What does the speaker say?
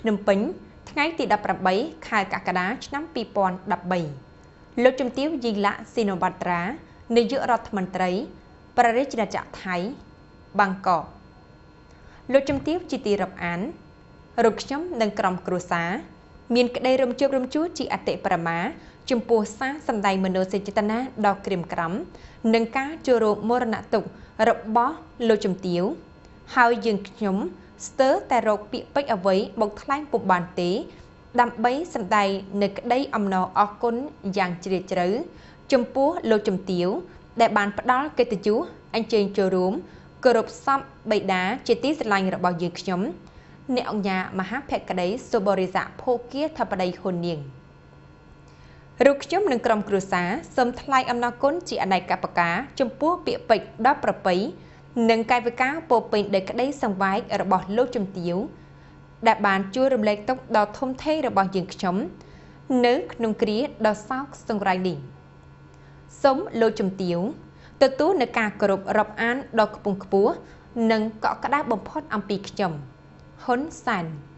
ភ្នំពេញថ្ងៃទី18ខែកក្កដាឆ្នាំ2013លោកជំទាវយីឡាស៊ីណូបាត្រានាយករដ្ឋមន្ត្រីប្រទេសជាណាចក្រថៃបាងកកលោកជំទាវជាទីរាប់អានរូបខ្ញុំនិងក្រុមគ្រួសារមានក្តីរំជើបរំជួលជាអតិបរមាចំពោះសារសម្ដែងមនោសញ្ចេតនាដ៏ក្រៀមក្រំនិងការចូលរួមមរណទុក្ខរបស់លោកជំទាវហើយយើងខ្ញុំស្ទើរតែរកពាក្យពេចន៍អ្វីមកថ្លែងពុំបានទេដើម្បីសម្ដែងនៅក្តីអំណរអរគុណយ៉ាងជ្រាលជ្រៅចំពោះលោកជំទាវដែលបានផ្ដល់កិត្តិយសអញ្ជើញចូលរួមគោរពសពបិតាជាទីស្រឡាញ់របស់យើងខ្ញុំអ្នកអង្គការមហាភក្តីសុបរិស័កភោគាធិបតីហ៊ុននាងរូបខ្ញុំនិងក្រុមគ្រួសារសូមថ្លែងអំណរគុណជាអនេកប្បការចំពោះពាក្យពេចន៍ដ៏ប្រពៃនិងកាយវិការពោពេញដោយក្តីសង្វេគរបស់លោកជំទាវដែលបានជួយរំលែកទុក្ខដ៏ធំធេងរបស់យើងខ្ញុំនៅក្នុងគ្រាដ៏សោកសង្រៃនេះសូមលោកជំទាវទទួលនឹងការគោរពរាប់អានដ៏ខ្ពង់ខ្ពស់និងកក់ក្ដៅបំផុតអំពីខ្ញុំហ៊ុនសែន